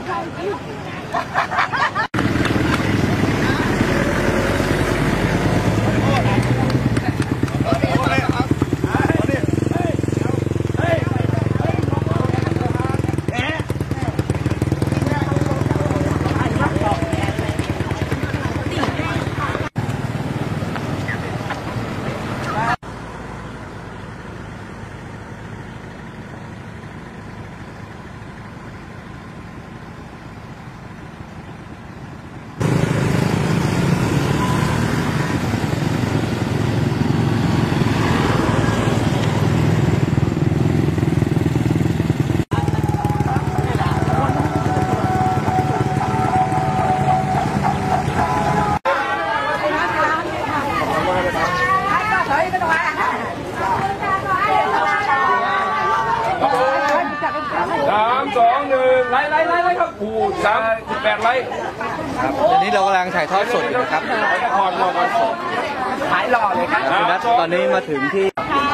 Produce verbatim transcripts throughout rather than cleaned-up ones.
สามสองหนึ่งไล่ไล่ไล่ไล่ครับผูสามสิบแปดไล่ครับตอนนี้เรากำลังถ่ายทอดสดอยู่นะครับนครนครสดหายหล่อเลยครับคุณนัทตอนนี้มาถึงที่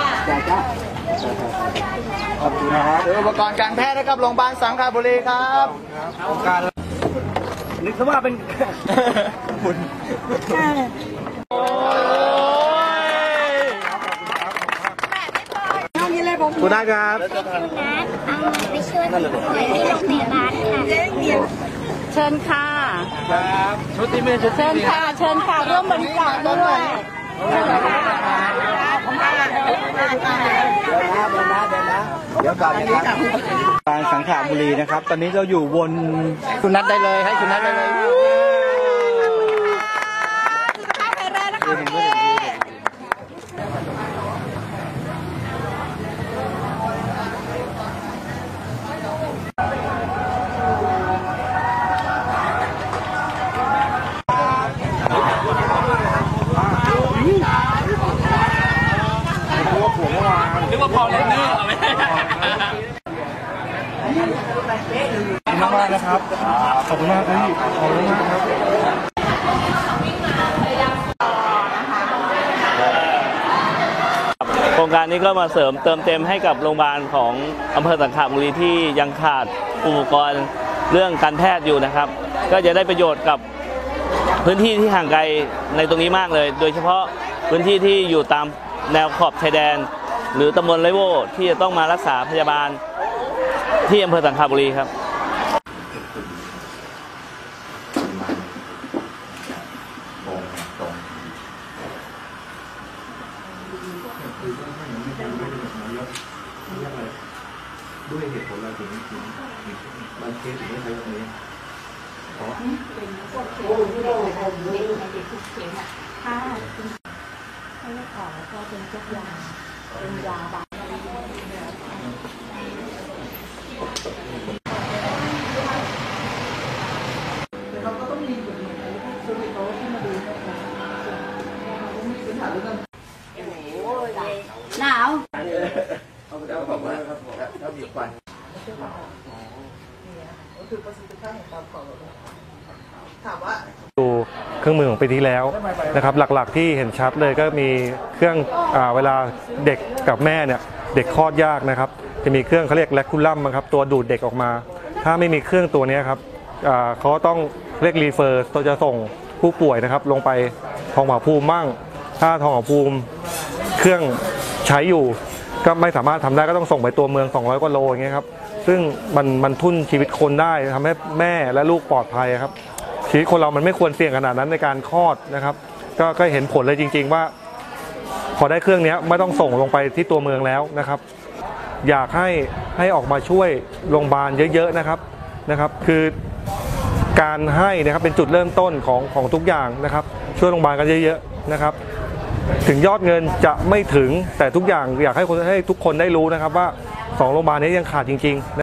ขอบคุณนะครับอุปกรณ์การแพทย์นะครับโรงพยาบาลสังขบุรีครับการนึกว่าเป็นคุณคุณนัทครับไปช่วยที่โรงพยาบาลค่ะเชิญค่ะครับชุดที่ไม่ชุดเชิญค่ะเชิญค่ะร่วมบริจาคด้วยเดี๋ยวก่อนนะครับบางสังขบุรีนะครับตอนนี้เราอยู่วนคุณนัทได้เลยให้คุณนัทได้เลยนึกว่าพอเล่นเนื้อไม่ได้ขอบคุณมากนะครับขอบคุณมากพี่ขอบคุณมากครับโครงการนี้ก็มาเสริมเติมเต็มให้กับโรงพยาบาลของอำเภอสังขบุรีที่ยังขาดอุปกรณ์เรื่องการแพทย์อยู่นะครับก็จะได้ประโยชน์กับพื้นที่ที่ห่างไกลในตรงนี้มากเลยโดยเฉพาะพื้นที่ที่อยู่ตามแนวขอบชายแดนหรือตำบลไรโวที่จะต้องมารักษาพยาบาลที่อำเภอสังขบุรีครับด้วยเหตุผลอะไรถึงถึงบางเคสถึงไม่ใช้ตรงนี้เพราะเป็นพวกเคสที่เราเด็กในเด็กทุกเคสอ่ะถ้าไม่ได้ขอก็เป็นพวกยาเป็นยาบางเราก็ต้องมีอยู่ในสวิตโต้ที่มาดูนะคะมีปัญหาเรื่องหนาวเขาจะบอกว่าถ้ามีควันก็คือประสิทธิภาพของความปลอดภัยถามว่าดูเครื่องมือของปีที่แล้วนะครับหลักๆที่เห็นชัดเลยก็มีเครื่องอ่าเวลาเด็กกับแม่เนี่ยเด็กคลอดยากนะครับจะมีเครื่องเขาเรียกแลคคูลัมครับตัวดูดเด็กออกมาถ้าไม่มีเครื่องตัวนี้ครับอ่าเขาต้องเรียกรีเฟอร์ตัวจะส่งผู้ป่วยนะครับลงไปทองผาภูมิมั่งถ้าทองผาภูมิเครื่องใช้อยู่ก็ไม่สามารถทำได้ก็ต้องส่งไปตัวเมืองสองร้อยกว่าโลอย่างเงี้ยครับซึ่งมันมันทุ่นชีวิตคนได้ทำให้แม่และลูกปลอดภัยครับชีวิตคนเรามันไม่ควรเสี่ยงขนาดนั้นในการคลอดนะครับก็ก็เห็นผลเลยจริงๆว่าพอได้เครื่องนี้ไม่ต้องส่งลงไปที่ตัวเมืองแล้วนะครับอยากให้ให้ออกมาช่วยโรงพยาบาลเยอะๆนะครับนะครับคือการให้นะครับเป็นจุดเริ่มต้นของของทุกอย่างนะครับช่วยโรงพยาบาลกันเยอะๆนะครับถึงยอดเงินจะไม่ถึงแต่ทุกอย่างอยากให้คนให้ทุกคนได้รู้นะครับว่าสองโรงพยาบาลนี้ยังขาดจริงๆ